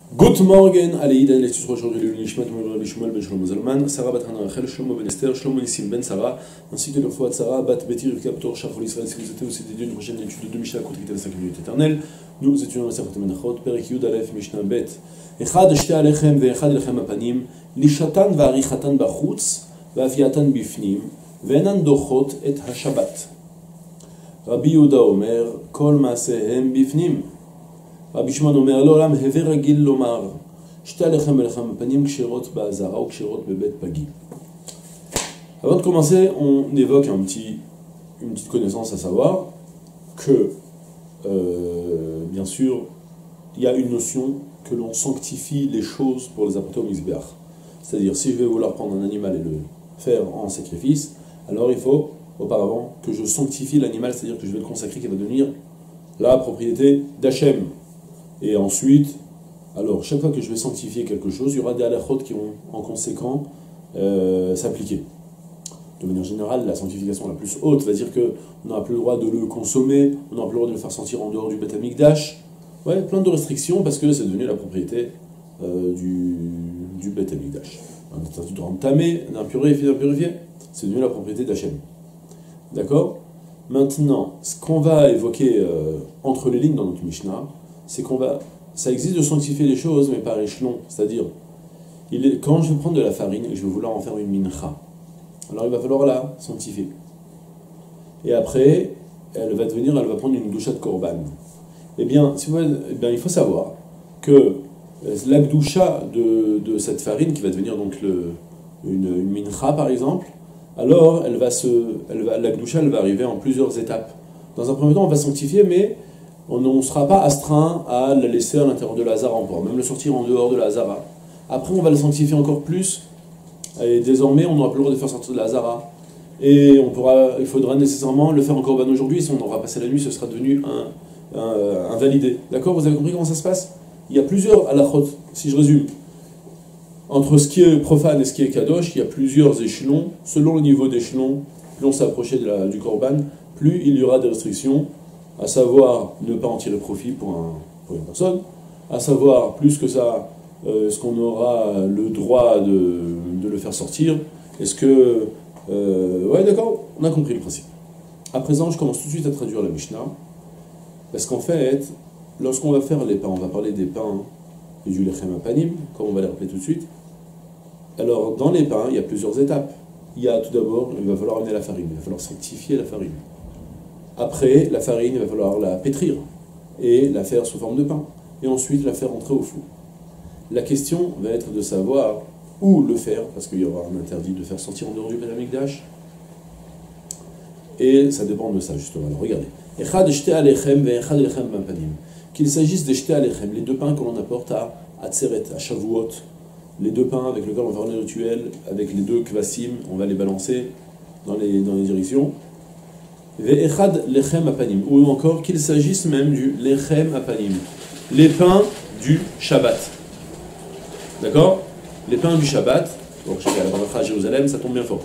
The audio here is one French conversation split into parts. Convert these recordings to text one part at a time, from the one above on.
Good morning, Aleïd, Aleïd, aujourd'hui le Nishmat, Rabbi Shmuel ben Shlomo Zalman, Sarah bat Hana Rachel, Shlomo ben Esther, Shlomo Nissim ben Sarah, ainsi que le fois de Sarah, bat Betty, Rivka, Ptor, Shafol Israël. Si vous étiez aussi dédié une prochaine étude de Mishnah, contre les 5 minutes éternelles, nous étudions la Sefat Menachot, Perek Yud Aleph, Mishnah Bet. Echad shte alechem ve'echad lechem apanim, lishatan va'arichatan bachutz, ve'afiatan bifnim, ve'enan dochot et hashabat. Rabbi Yehuda Omer, kol maasehem bifnim. Rabbi Shimon אומר לעולם, הווה רגיל לומר, שתי הלחם ולחם הפנים כשרות בעזרה ou כשרות בבית פגי. Avant de commencer, on évoque une petite connaissance, à savoir que, bien sûr, il y a une notion que l'on sanctifie les choses pour les apporter au Mizbeach. C'est-à-dire, si je vais vouloir prendre un animal et le faire en sacrifice, alors il faut, auparavant, que je sanctifie l'animal, c'est-à-dire que je vais le consacrer, qui va devenir la propriété d'Hachem. Et ensuite, alors chaque fois que je vais sanctifier quelque chose, il y aura des halachot qui vont en conséquent s'appliquer. De manière générale, la sanctification la plus haute va dire qu'on n'aura plus le droit de le consommer, on n'aura plus le droit de le faire sortir en dehors du Beth Amikdash. Ouais, plein de restrictions parce que c'est devenu la propriété du Beth Amikdash. Un interdit de rendre tamé, d'impurifier, c'est devenu la propriété d'Hachem. D'accord ? Maintenant, ce qu'on va évoquer entre les lignes dans notre Mishnah, c'est ça existe de sanctifier les choses, mais par échelon. C'est-à-dire, quand je vais prendre de la farine et que je vais vouloir en faire une mincha, alors il va falloir la sanctifier. Et après, elle va prendre une doucha de korban. Eh bien, il faut savoir que la doucha de cette farine, qui va devenir donc une mincha par exemple, alors la doucha elle va arriver en plusieurs étapes. Dans un premier temps, on va sanctifier, mais on ne sera pas astreint à la laisser à l'intérieur de la Hazara, on pourra même le sortir en dehors de la Hazara. Après, on va le sanctifier encore plus, et désormais, on n'aura plus le droit de faire sortir de la Hazara. Et il faudra nécessairement le faire en korban aujourd'hui, si on aura passé la nuit, ce sera devenu invalidé. D'accord ? Vous avez compris comment ça se passe ? Il y a plusieurs halachot, si je résume. Entre ce qui est profane et ce qui est kadosh, il y a plusieurs échelons. Selon le niveau d'échelon, plus on s'approchait du korban, plus il y aura des restrictions, à savoir ne pas en tirer profit pour une personne, à savoir plus que ça, est-ce qu'on aura le droit de le faire sortir, est-ce que... ouais d'accord, on a compris le principe. À présent, je commence tout de suite à traduire la Mishnah, parce qu'en fait, lorsqu'on va faire les pains, on va parler des pains et du lechem apanim, comme on va les rappeler tout de suite. Alors, dans les pains, il y a plusieurs étapes. Il y a tout d'abord, il va falloir amener la farine, il va falloir sanctifier la farine. Après, la farine, il va falloir la pétrir et la faire sous forme de pain. Et ensuite, la faire entrer au four. La question va être de savoir où le faire, parce qu'il y aura un interdit de faire sortir en dehors du Beth Amikdash. Et ça dépend de ça, justement. Alors, regardez. Echad shte alechem ve'echad lechem apanim. Qu'il s'agisse de shte alechem, les deux pains que l'on apporte à Atzeret, à Shavuot, les deux pains avec lesquels on va faire le rituel, avec les deux kvasim, on va les balancer dans les directions. Ve'echad lechem apanim, ou encore qu'il s'agisse même du lechem apanim, les pains du Shabbat. D'accord ? Les pains du Shabbat, bon, je sais qu'à la Baracha à Jérusalem, ça tombe bien fort.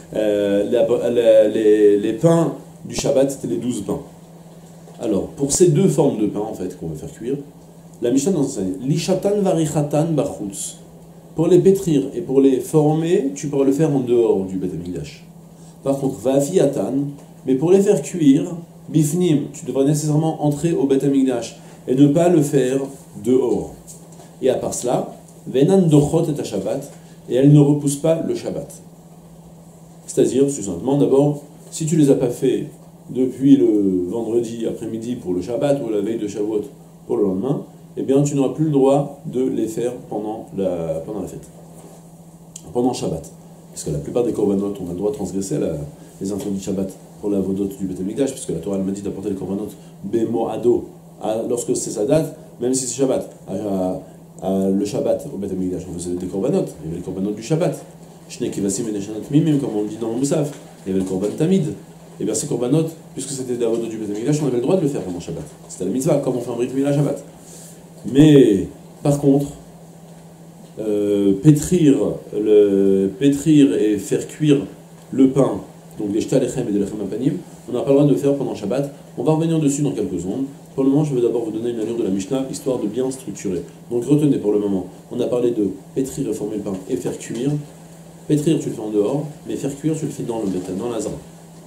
Les pains du Shabbat, c'était les 12 pains. Alors, pour ces deux formes de pain, en fait, qu'on va faire cuire, la Mishnah nous enseigne lishatan varichatan bachutz. Pour les pétrir et pour les former, tu pourras le faire en dehors du Beth Amikdash. Par contre, vafiatan, mais pour les faire cuire, bifnim, tu devras nécessairement entrer au Beth Amikdash et ne pas le faire dehors. Et à part cela, venan dochot et Shabbat, et elle ne repousse pas le Shabbat. C'est-à-dire, succinctement, d'abord, si tu ne les as pas fait depuis le vendredi après-midi pour le Shabbat ou la veille de Shavuot pour le lendemain, eh bien tu n'auras plus le droit de les faire pendant la fête, pendant Shabbat. Parce que la plupart des korbanot, on a le droit de transgresser les interdits de Shabbat pour la vodot du Beth Amikdash, parce que la Torah elle m'a dit d'apporter les korbanot bemoado, lorsque c'est sa date, même si c'est Shabbat. Le Shabbat au Beth Amikdash, on faisait des korbanot, il y avait les korbanot du Shabbat. Shnei kivasim et neshanat mimim, comme on le dit dans le Moussaf. Il y avait le korban tamid. Et bien ces korbanot, puisque c'était des vodot du Beth Amikdash, on avait le droit de le faire pendant Shabbat. C'était la mitzvah, comme on fait un brit milah Shabbat. Mais, par contre, pétrir et faire cuire le pain, donc des shta lechem et des lechem apanim, on n'a pas le droit de le faire pendant Shabbat. On va revenir dessus dans quelques secondes. Pour le moment, je vais d'abord vous donner une allure de la Mishnah, histoire de bien structurer. Donc retenez pour le moment, on a parlé de pétrir, réformer le pain et faire cuire. Pétrir, tu le fais en dehors, mais faire cuire, tu le fais dans le bétail, dans la zara.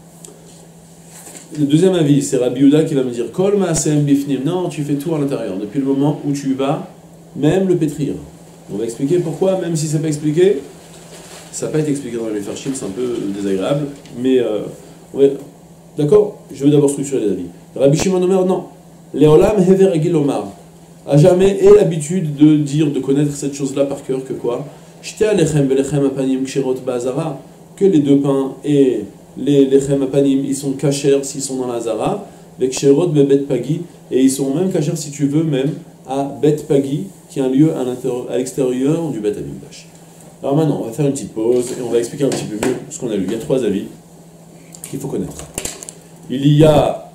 Le deuxième avis, c'est Rabbi Yehuda qui va me dire Kol ma'asem bifnim. Non, tu fais tout à l'intérieur, depuis le moment où tu vas même le pétrir. On va expliquer pourquoi, même si c'est pas expliqué. Ça n'a pas été expliqué dans les Farshim, c'est un peu désagréable, mais ouais. D'accord. Je vais d'abord structurer les avis. Rabbi Shimon Omer, non. Leolam hever egil omar. A jamais ait l'habitude de dire, de connaître cette chose-là par cœur que quoi? Shte alechem velechem apanim kshirot ba'azara. Que les deux pains et les lechem apanim, ils sont kashers s'ils sont dans la zara. Les kshirot bebet pagi. Et ils sont même kashers si tu veux, même à Bet Pagi, qui est un lieu à l'extérieur du Bet Amikdash. Alors maintenant, on va faire une petite pause et on va expliquer un petit peu mieux ce qu'on a lu. Il y a trois avis qu'il faut connaître. Il y a,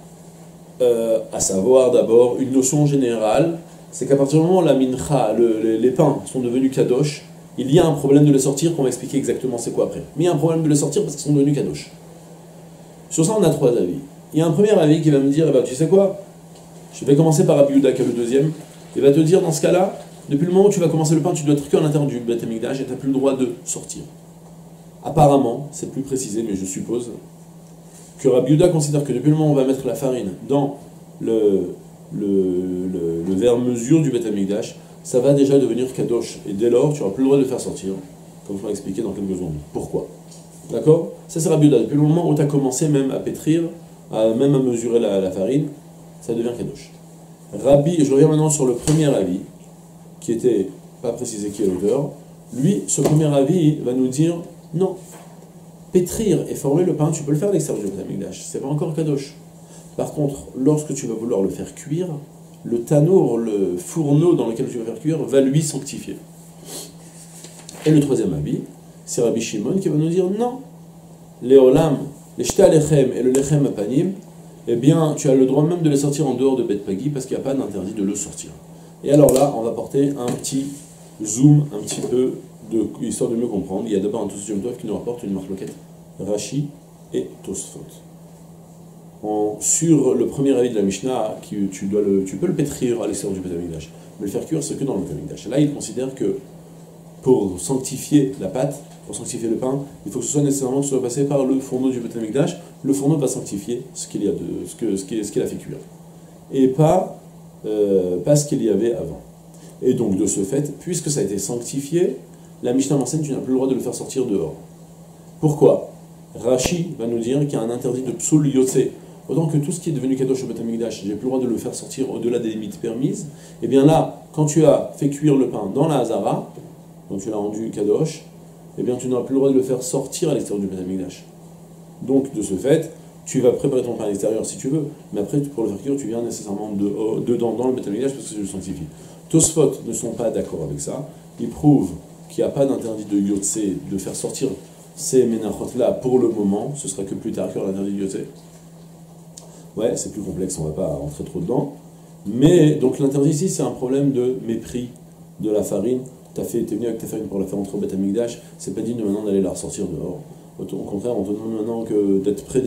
à savoir d'abord, une notion générale, c'est qu'à partir du moment où la mincha, les pains sont devenus kadosh, il y a un problème de les sortir, qu'on va expliquer exactement c'est quoi après. Mais il y a un problème de les sortir parce qu'ils sont devenus kadosh. Sur ça, on a trois avis. Il y a un premier avis qui va me dire, eh ben, tu sais quoi, je vais commencer par Rabbi Yehuda, qui est le deuxième. Il va te dire, dans ce cas-là, depuis le moment où tu vas commencer le pain, tu dois être que à l'intérieur du Beth Amikdash et tu n'as plus le droit de sortir. Apparemment, c'est plus précisé, mais je suppose que Rabbi Yehuda considère que depuis le moment où on va mettre la farine dans le verre mesure du Beth Amikdash, ça va déjà devenir kadosh. Et dès lors, tu n'auras plus le droit de le faire sortir, comme je vais expliquer dans quelques secondes. Pourquoi? D'accord? Ça, c'est Rabbi Yehuda. Depuis le moment où tu as commencé même à pétrir, même à mesurer la farine, ça devient kadosh. Rabbi, je reviens maintenant sur le premier avis, qui était pas précisé qui est l'auteur. Lui, ce premier avis va nous dire non. Pétrir et former le pain, tu peux le faire à l'extérieur du Beth Amikdash, c'est pas encore kadosh. Par contre, lorsque tu vas vouloir le faire cuire, le tanour, le fourneau dans lequel tu vas faire cuire, va lui sanctifier. Et le troisième avis, c'est Rabbi Shimon qui va nous dire non. Les olam, les shta lechem et le lechem apanim, eh bien, tu as le droit même de les sortir en dehors de Bet Pagi parce qu'il n'y a pas d'interdit de le sortir. Et alors là, on va porter un petit zoom, un petit peu, histoire de mieux comprendre. Il y a d'abord un Tosfot Yom Tov qui nous rapporte une marloquette Rashi et Tosfot. Sur le premier avis de la Mishnah, tu peux le pétrir à l'extérieur du Bet Amikdash, mais le faire cuire, c'est que dans le Bet Amikdash. Là, il considère que pour sanctifier la pâte, pour sanctifier le pain, il faut que ce soit nécessairement que ce soit passé par le fourneau du Beth Amikdash. Le fourneau va sanctifier ce qu'il a fait cuire. Et pas ce qu'il y avait avant. Et donc, de ce fait, puisque ça a été sanctifié, la Mishnah m'enseigne que tu n'as plus le droit de le faire sortir dehors. Pourquoi? Rashi va nous dire qu'il y a un interdit de psoul yotse. Autant que tout ce qui est devenu kadosh au Beth Amikdash, j'ai plus le droit de le faire sortir au-delà des limites permises. Et bien là, quand tu as fait cuire le pain dans la Hazara, donc tu l'as rendu kadosh, eh bien tu n'auras plus le droit de le faire sortir à l'extérieur du Beth Amikdash. Donc de ce fait, tu vas préparer ton pain à l'extérieur si tu veux, mais après pour le faire cuire, tu viens nécessairement dedans dans le Beth Amikdash parce que c'est le sanctifie. Tosfot ne sont pas d'accord avec ça. Ils prouvent qu'il n'y a pas d'interdit de yotse, de faire sortir ces ménachot-là pour le moment. Ce sera que plus tard qu'il y aura l'interdit de yotse. Ouais, c'est plus complexe, on ne va pas rentrer trop dedans. Mais donc l'interdit ici, c'est un problème de mépris de la farine. T'es venu avec ta farine pour la faire entrer au Beth Amikdash, c'est pas digne de maintenant d'aller la ressortir dehors. Au contraire, on te demande maintenant d'être près de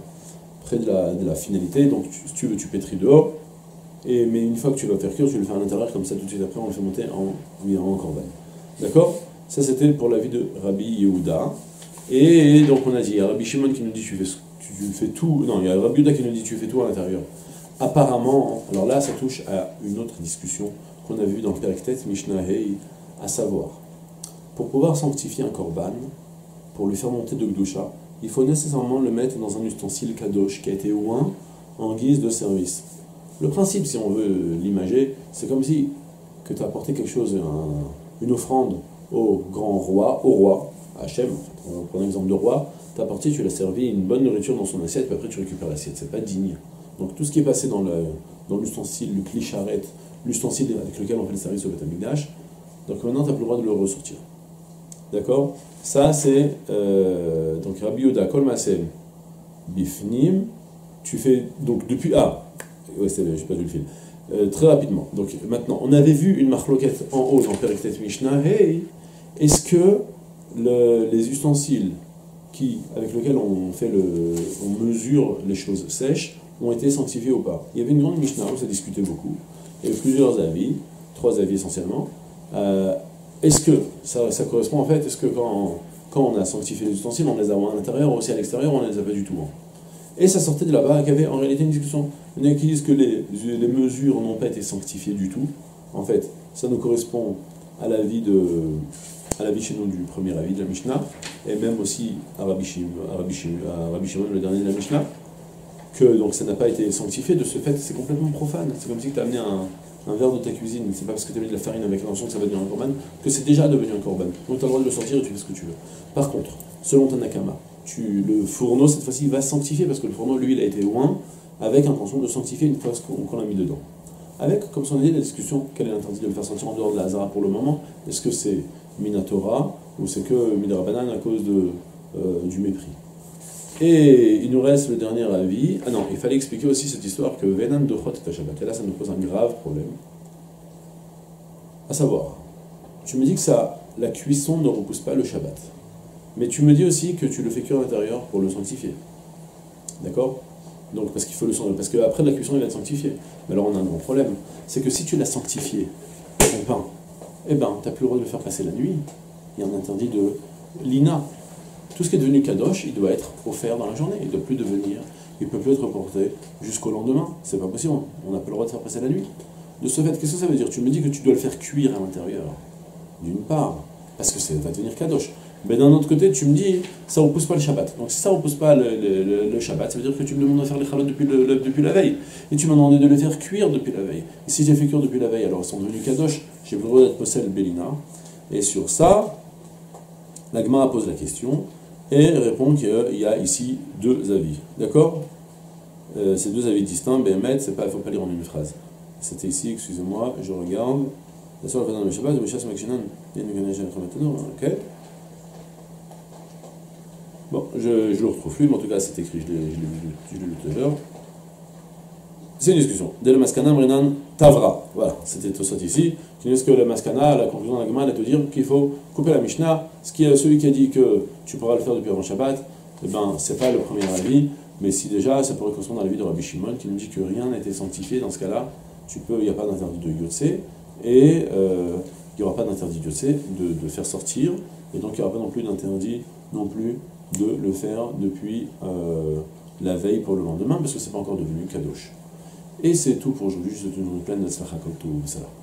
la finalité, donc si tu veux, tu pétris dehors, mais une fois que tu vas faire cuire, tu le fais à l'intérieur, comme ça tout de suite après, on le fait monter en corban. D'accord? Ça c'était pour l'avis de Rabbi Yehuda. Et donc on a dit, il y a Rabbi Shimon qui nous dit tu fais tout, non, il y a Rabbi Yehuda qui nous dit tu fais tout à l'intérieur. Apparemment, alors là ça touche à une autre discussion qu'on a vue dans le Perek Mishnah Hey, à savoir, pour pouvoir sanctifier un korban, pour lui faire monter de Gdusha, il faut nécessairement le mettre dans un ustensile kadosh qui a été oint en guise de service. Le principe, si on veut l'imager, c'est comme si que tu as apporté quelque chose, une offrande au roi, à Hachem, on prend l'exemple de roi, tu as apporté, tu l'as servi une bonne nourriture dans son assiette, puis après tu récupères l'assiette, c'est pas digne. Donc tout ce qui est passé dans l'ustensile, le kli sharet, l'ustensile avec lequel on fait le service au Beth Amikdash, donc maintenant tu n'as plus le droit de le ressortir. D'accord? Ça c'est donc Rabbi Yehuda Kol Masem Bifnim. Tu fais donc depuis ouais, j'ai pas vu le film. Très rapidement. Donc maintenant, on avait vu une marloquette en haut dans Perek Mishnah. Hey, est-ce que les ustensiles avec lesquels on mesure les choses sèches, ont été sanctifiés ou pas. Il y avait une grande Mishnah où ça discutait beaucoup. Il y avait plusieurs avis, 3 avis essentiellement. Est-ce que ça correspond en fait, est-ce que quand on a sanctifié les ustensiles, on les a à l'intérieur ou aussi à l'extérieur, on ne les a pas du tout. Et ça sortait de là-bas qu'il y avait en réalité une discussion. Il y en a qui disent que les mesures n'ont pas été sanctifiées du tout. En fait, ça nous correspond à l'avis chez nous du premier avis de la Mishnah, et même aussi à Rabbi Shimon, le dernier de la Mishnah, que donc ça n'a pas été sanctifié. De ce fait, c'est complètement profane. C'est comme si tu as amené un verre de ta cuisine, c'est pas parce que tu as mis de la farine avec l'intention que ça va devenir un korban, que c'est déjà devenu un korban. Donc tu as le droit de le sortir et tu fais ce que tu veux. Par contre, selon Tanakama, le fourneau cette fois-ci va sanctifier, parce que le fourneau, lui, il a été loin, avec intention de sanctifier une fois qu'on l'a mis dedans. Avec, comme on a dit, la discussion, quel est l'interdit de le faire sortir en dehors de la Hazara pour le moment? Est-ce que c'est Minatora ou c'est que Midrabanan à cause du mépris? Et il nous reste le dernier avis. Ah non, il fallait expliquer aussi cette histoire que Venan de Chot et Shabbat. Et là, ça nous pose un grave problème. À savoir, tu me dis que la cuisson ne repousse pas le Shabbat. Mais tu me dis aussi que tu le fais cuire à l'intérieur pour le sanctifier. D'accord? Donc, parce qu'après de la cuisson, il va être sanctifié. Mais alors, on a un grand problème. C'est que si tu l'as sanctifié, ton pain, eh ben, tu n'as plus le droit de le faire passer la nuit. Il y a un interdit de l'ina. Tout ce qui est devenu kadosh, il doit être offert dans la journée. Il ne peut plus être reporté jusqu'au lendemain. C'est pas possible. On n'a pas le droit de faire passer la nuit. De ce fait, qu'est-ce que ça veut dire? Tu me dis que tu dois le faire cuire à l'intérieur. D'une part, parce que ça va devenir kadosh. Mais d'un autre côté, tu me dis, ça ne repousse pas le Shabbat. Donc si ça ne repousse pas le Shabbat, ça veut dire que tu me demandes de faire les chalotes depuis la veille. Et tu m'as demandé de les faire cuire depuis la veille. Et si j'ai fait cuire depuis la veille, alors ils sont devenus kadosh, j'ai plus le droit d'être possède Bélina. Et sur ça, la Gemara pose la question et répond qu'il y a ici 2 avis. D'accord? Ces 2 avis distincts, Béhémet, il ne faut pas lire en une phrase. C'était ici, excusez-moi, je regarde. Ok? Bon, je le retrouve plus, mais en tout cas c'est écrit, je l'ai lu tout à l'heure. C'est une discussion. Dès le maskana, mrinan tavra. Voilà, c'était tout ça ici. Qui dit que le maskana, la conclusion de la Gemara, elle te dire qu'il faut couper la Mishnah. Celui qui a dit que tu pourras le faire depuis avant Shabbat, eh ben, c'est pas le premier avis, mais si déjà, ça pourrait correspondre à l'avis de Rabbi Shimon, qui nous dit que rien n'a été sanctifié. Dans ce cas-là, il n'y a pas d'interdit de Yotse, et il n'y aura pas d'interdit de Yotse de faire sortir, et donc il n'y aura pas non plus d'interdit non plus de le faire depuis la veille pour le lendemain, parce que c'est pas encore devenu kadosh. Et c'est tout pour aujourd'hui, je vous souhaite une pleine de Tzlacha Kol Tov, salam.